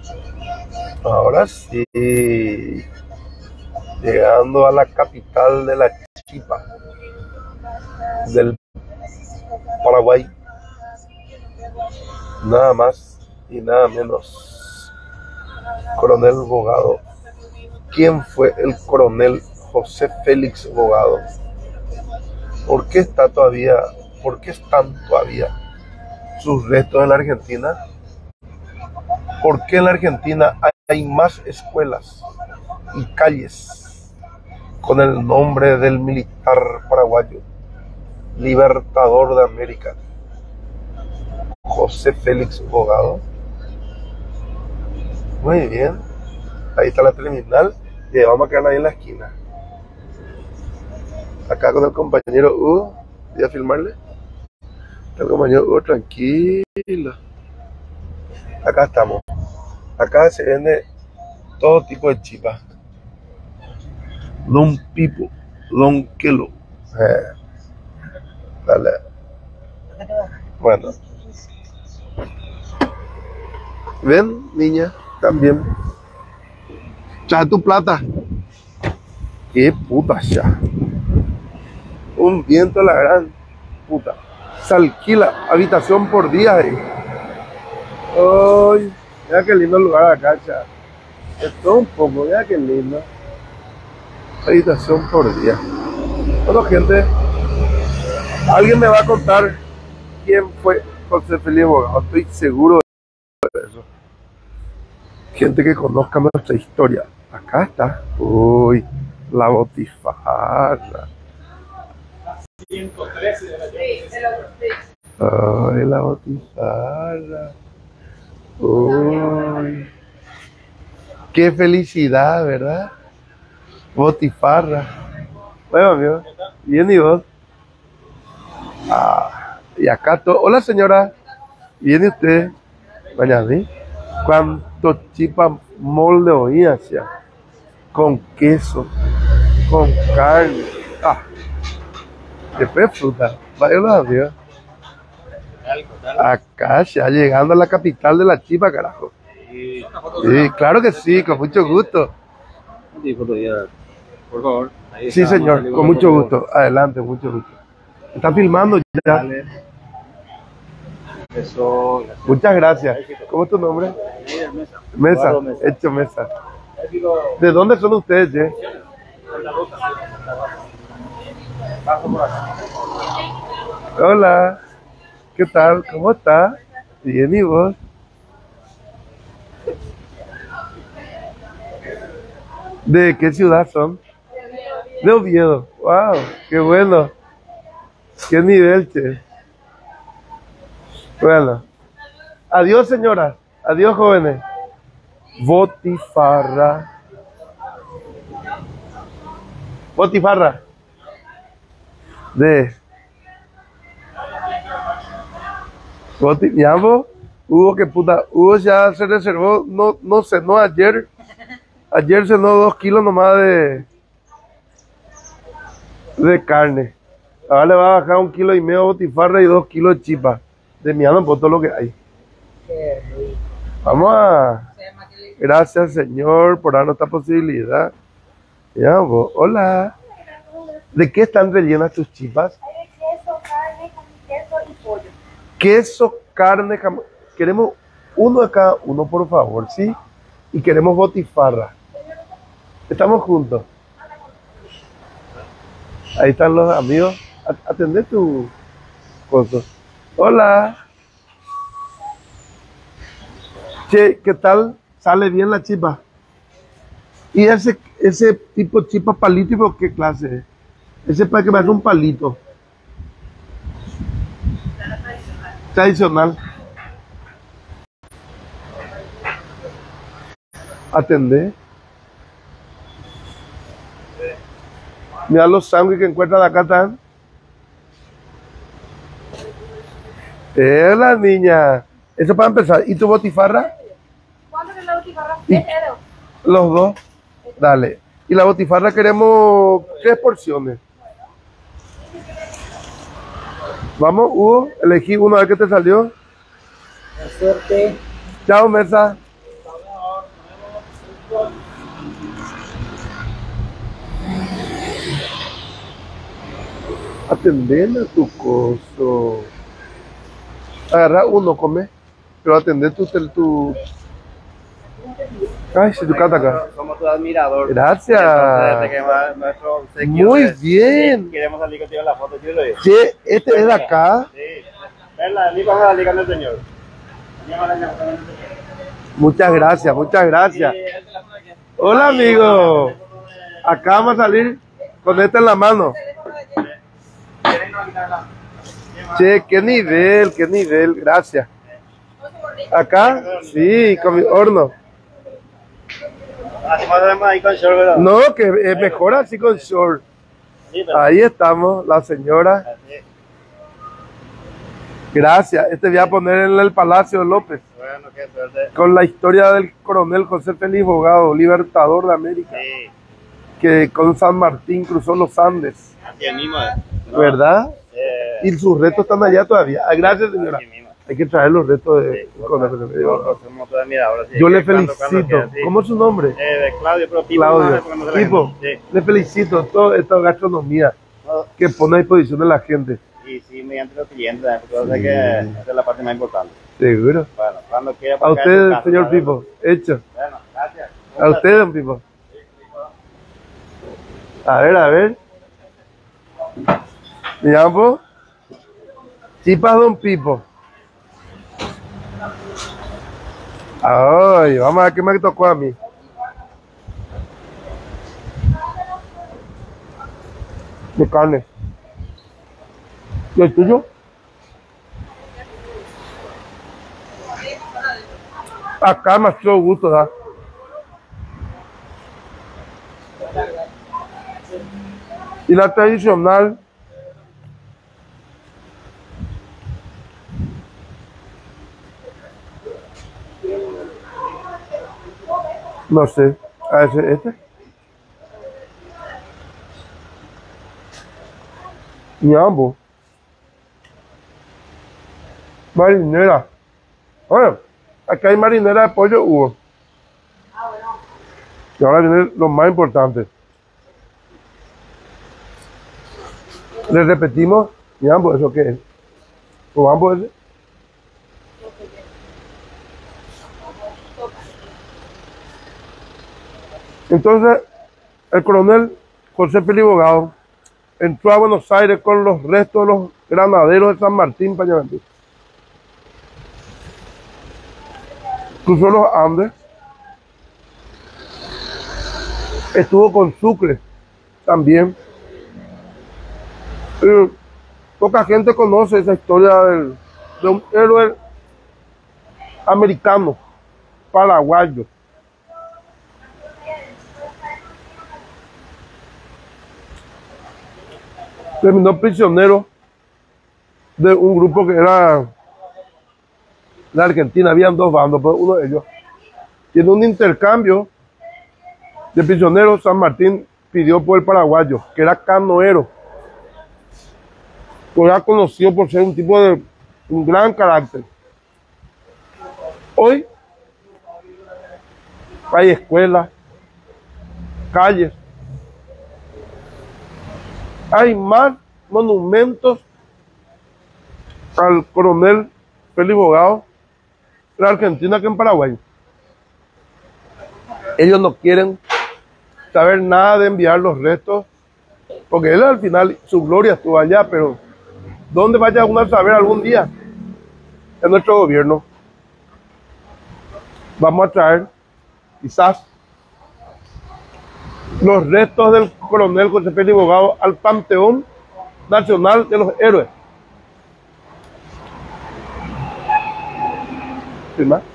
Ahora sí, llegando a la capital de la chipa, del Paraguay, nada más y nada menos, Coronel Bogado. ¿Quién fue el coronel José Félix Bogado? ¿Por qué están todavía sus restos en la Argentina? ¿Por qué en la Argentina hay más escuelas y calles con el nombre del militar paraguayo, libertador de América, José Félix Bogado? Muy bien, ahí está la terminal y vamos a quedar ahí en la esquina. Acá con el compañero Hugo, voy a filmarle. El compañero Hugo, tranquilo. Acá estamos. Acá se vende todo tipo de chipas. Don Pipo, Don Kelo. Dale. Bueno. ¿Ven, niña? También. Trae tu plata. Qué puta ya. Un viento la gran puta. Se alquila habitación por día. Ay, mira qué lindo lugar acá, ya. Es todo un poco, mira qué lindo. Habitación por día. Bueno, gente, alguien me va a contar quién fue José Félix Bogado. Estoy seguro de eso. Gente que conozca nuestra historia. Acá está. Uy, la botifarra. Ay, la botifarra. Uy, qué felicidad, ¿verdad? Botifarra. Bueno, amigo, bien, ¿y vos? Y acá todo. Hola, señora. ¿Viene usted? Mañana, ¿cuánto chipa molde hoy hacia? Con queso, con carne. Después fruta. Vaya los amigos. Acá ya llegando a la capital de la chipa, carajo. Sí, claro que sí, con mucho gusto. Por favor. Sí, señor, con mucho gusto. Adelante, mucho gusto. ¿Está filmando ya? Eso. Muchas gracias. ¿Cómo es tu nombre? Mesa. Hecho Mesa. ¿De dónde son ustedes, che? Hola. ¿Qué tal? ¿Cómo está? Bien, ¿y vos? ¿De qué ciudad son? De Oviedo. Wow, qué bueno. Qué nivel, che. Bueno. Adiós, señora. Adiós, jóvenes. Botifarra. Botifarra. De Botifarra. Hugo, que puta. Hugo ya se reservó. No cenó ayer. Ayer cenó 2 kilos nomás de carne. Ahora le va a bajar 1,5 kilos de botifarra y 2 kilos de chipa. De miano por todo lo que hay. Vamos a... Gracias, Señor, por darnos esta posibilidad. Ya, hola. ¿De qué están rellenas tus chipas? Hay de queso, carne, queso y pollo. Queso, carne, jamón. Queremos uno de cada uno, por favor, ¿sí? Y queremos botifarra. Estamos juntos. Ahí están los amigos. Atendé tu cosa. Hola. Che, ¿qué tal? ¿Sale bien la chipa? ¿Y ese tipo de chipa palito, qué clase es? Ese para que me haga un palito. Tradicional. Atendé. Mira los sándwiches que encuentran acá están. La niña. Eso para empezar. ¿Y tu botifarra? ¿Cuánto es la botifarra? Los dos. Dale. Y la botifarra queremos 3 porciones. Vamos, Hugo. Elegí uno a ver qué te salió. Suerte. Chao, Mesa. Atender a tu coso. Agarra uno, come. Pero atender tu... Ay, si tu cata acá. Somos tu admirador. Gracias. Entonces, que va nuestro obsequio Muy de- bien. Queremos salir contigo en la foto, yo lo digo. Che, este es de acá. Sí. Venla, ni vamos a salir con el señor. Muchas gracias, muchas gracias. Hola, amigo. Acá vamos a salir con este en la mano. Che, qué nivel, gracias. Acá, sí, con mi horno. Así pasamos ahí con short, ¿verdad? No, que es mejor así con short. Sí, pero- Ahí estamos, la señora. Así. Gracias. Este voy a poner en el Palacio de López. Bueno, qué suerte. Con la historia del coronel José Félix Bogado, libertador de América, Sí, que con San Martín cruzó los Andes. así mismo es. ¿No? ¿Verdad? Y Y sus restos están allá todavía. Ah, gracias, señora. así mismo. Hay que traer los restos de Sí, coronel José Félix Bogado. nosotros somos tu admirador. así Yo que le cuando felicito. quiera, sí. ¿Cómo es su nombre? De Claudio, pero tipo, Claudio. no, porque no se la Tipo, gente. le felicito toda esta gastronomía Sí. No, que pone a disposición de la gente. y sí, mediante los clientes, porque yo sé que esa es la parte más importante. Seguro. Bueno, cuando quiera. A para acá en usted, tu casa, señor ¿sabes? Pipo. Hecho. Bueno, gracias. A usted, don Pipo. A ver. ¿Me llamo? Chipas, don Pipo. Ay, vamos a ver qué me tocó a mí. De carne. ¿Y el tuyo? Acá más todo gusto, ¿da? Y la tradicional. No sé. ¿A ese, este? Ñambo. Marinera. Bueno, acá hay marinera de pollo, Hugo. Y ahora viene lo más importante. Le repetimos, Ñambo, ¿eso qué es? ¿Probamos ese? Entonces, el coronel José Félix Bogado entró a Buenos Aires con los restos de los granaderos de San Martín, Pañamentí. Cruzó los Andes. Estuvo con Sucre también. Poca gente conoce esa historia de un héroe americano, paraguayo. Terminó prisionero de un grupo que era de Argentina. Habían dos bandos, pero uno de ellos tiene un intercambio de prisioneros. San Martín pidió por el paraguayo, que era canoero, que era conocido por ser un tipo de un gran carácter. Hoy hay escuelas, calles, hay más monumentos al coronel Félix Bogado en Argentina que en Paraguay. Ellos no quieren saber nada de enviar los restos, porque él al final, su gloria estuvo allá, pero ¿dónde vaya uno a saber algún día? En nuestro gobierno vamos a traer quizás los restos del coronel José Félix Bogado al Panteón Nacional de los Héroes. ¿Sin más?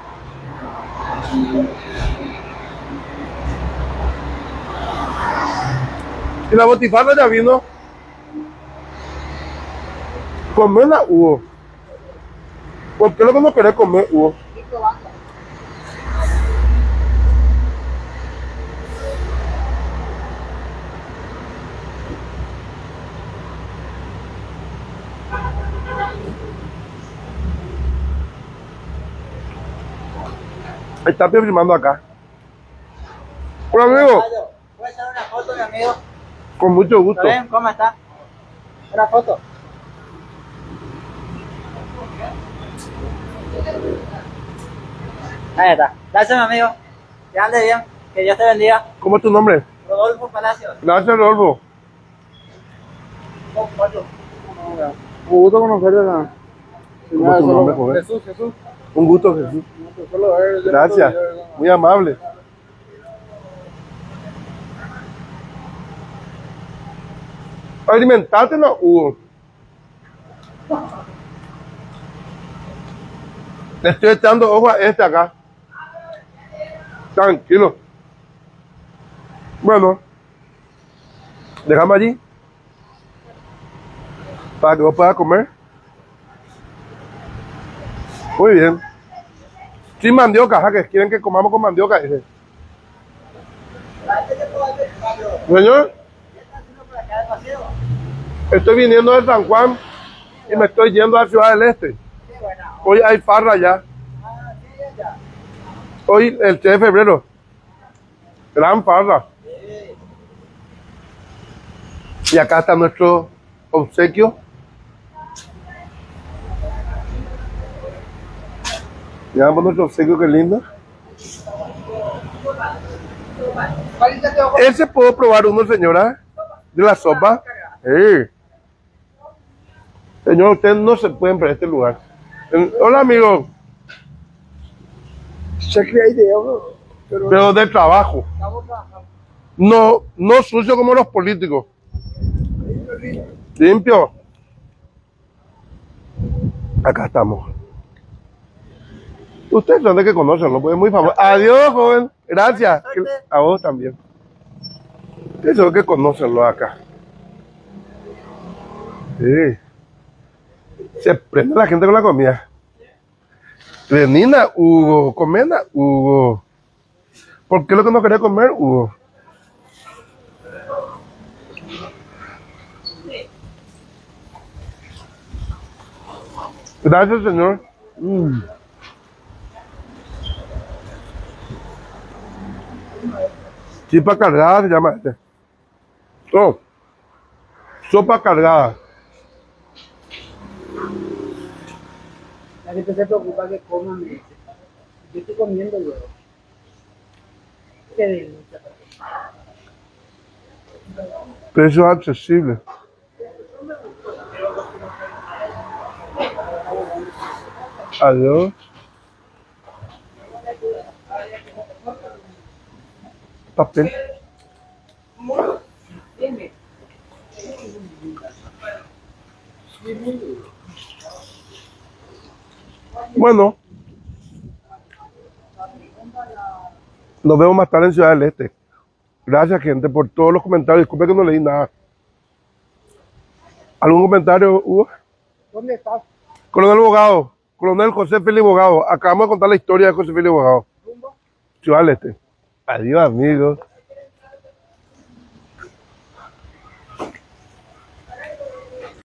Y la botifarra ya vino. Comerla, Hugo. ¿Por qué lo que no querés comer, Hugo? Está firmando acá. Hola, amigo. ¿Puedes hacer una foto, mi amigo? Con mucho gusto. ¿Está bien? ¿Cómo está? Una foto. Ahí está. Gracias, mi amigo. Que ande bien. Que Dios te bendiga. ¿Cómo es tu nombre? Rodolfo Palacios. Gracias, Rodolfo. Un gusto conocerle. ¿Cómo es tu nombre, joven? Jesús. Un gusto, Jesús. Gracias. Muy amable. Alimentátela, Hugo. Le estoy echando ojo a este acá. Tranquilo. Bueno, déjame allí para que vos puedas comer. Muy bien. Sin mandioca, ¿ja? Que quieren que comamos con mandioca. Dice. Señor, estoy viniendo de San Juan y me estoy yendo a Ciudad del Este. Hoy hay farra ya. Hoy el 3 de febrero. Gran farra. Y acá está nuestro obsequio. Veamos nuestro obsequio, qué lindo. ¿Ese puedo probar uno, señora? ¿De la sopa? Señor, ustedes no se pueden perder este lugar. Hola, amigo. Pero de trabajo. No, no sucio como los políticos. Limpio. Acá estamos. Ustedes son de que conocen, ¿no? Pues es muy famoso. Adiós, joven. Gracias. A vos también. Ustedes son de que conocenlo acá. Sí. Se prende la gente con la comida. Venina, Hugo. Comena, Hugo. ¿Por qué lo que no quería comer, Hugo? Gracias, señor. Chipa cargada se llama este. Oh. Sopa cargada. La gente se preocupa que coman. Yo estoy comiendo yo. Qué delicia. Precio accesible. Adiós. Papel. Bueno, nos vemos más tarde en Ciudad del Este. Gracias, gente, por todos los comentarios. Disculpe que no leí nada. ¿Algún comentario, Hugo? ¿Dónde estás? Coronel Bogado, Coronel José Félix Bogado. Acabamos de contar la historia de José Félix Bogado. Ciudad del Este. Adiós, amigos.